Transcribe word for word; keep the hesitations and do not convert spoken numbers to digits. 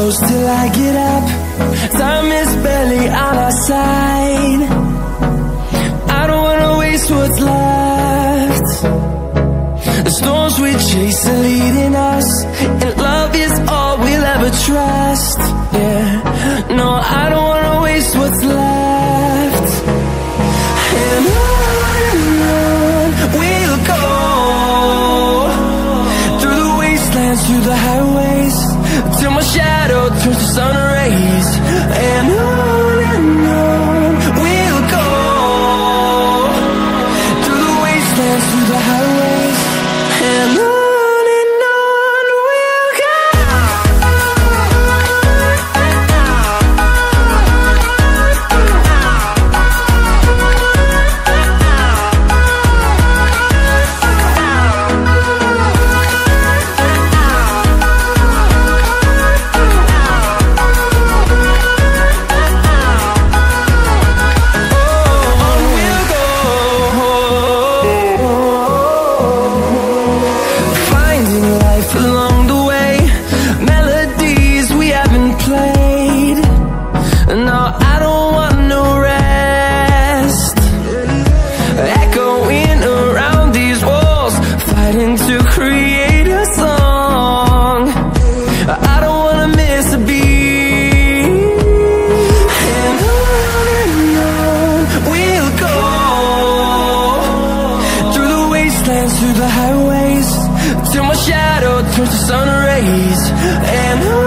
close till I get up. Time is barely on our side. I don't wanna waste what's left. The storms we chase are leading us, and love is all we'll ever trust. Yeah, no, I don't wanna waste what's left. And on and on we'll go, through the wastelands, through the highways, till my shadow turns to sun rays. And on and on we'll go, through the wastelands, through the highways, and on. Through the highways, till my shadow turns to sun rays. And